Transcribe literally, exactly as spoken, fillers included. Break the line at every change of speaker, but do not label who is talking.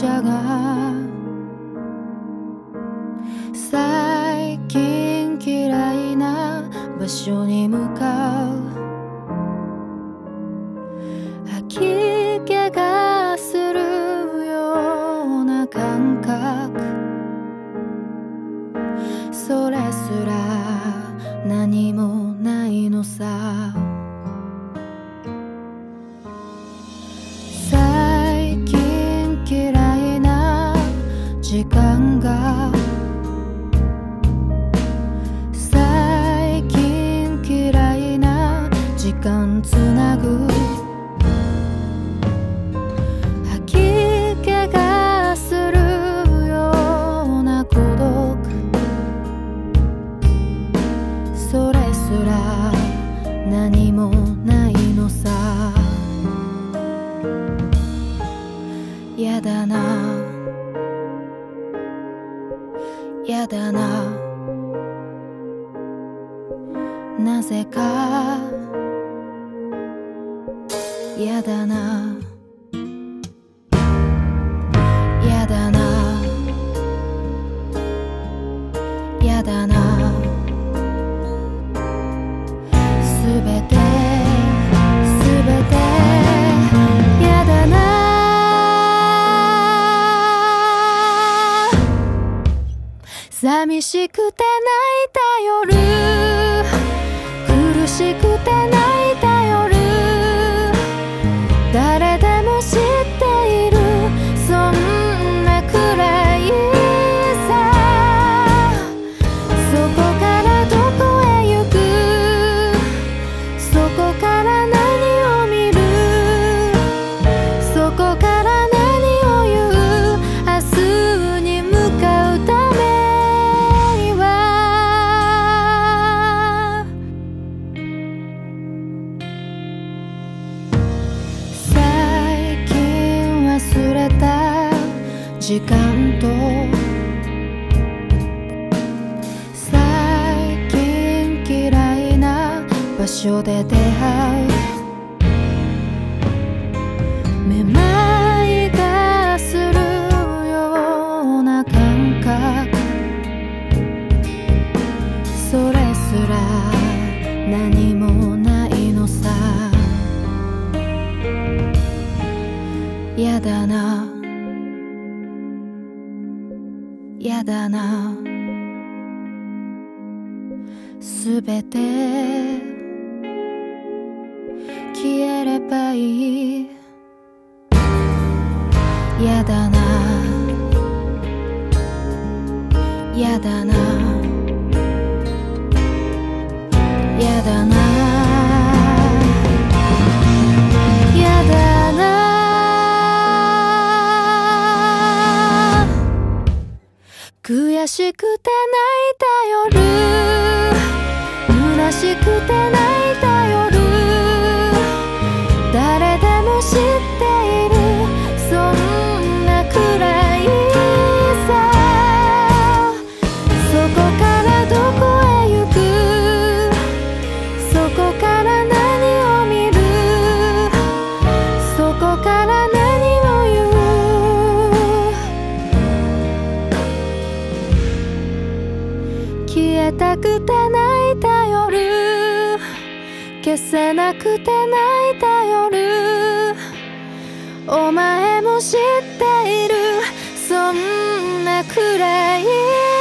車が最近嫌いな場所に向かう。吐き気がするような感覚、それすら何もないのさ。最近嫌いな時間が最近嫌いな時間つなぐ。吐き気がするような孤独、それすら何もないのさ。やだなやだな、なぜかやだなやだなやだな、すべてすべてやだな。寂しくて泣いた夜、苦しくて泣いた夜、誰でも知っているそんなくらいさ。そこからどこへ行く、そこから何を見る、そこから何を言う、明日に向かうためには。最近忘れた時間と最近嫌いな場所で出会う。めまいがするような感覚、それすら何もないのさ。やだなやだな、すべて消えればいい。やだなやだなやだなやだな。悔しくて泣いた夜、虚しくて泣いた夜、誰でも知っているそんなくらいさ。そこからどこへ行く、そこから何を見る、そこから何を言う。消えたくて泣いた夜、消せなくて泣いた夜、お前も知っているそんなくらい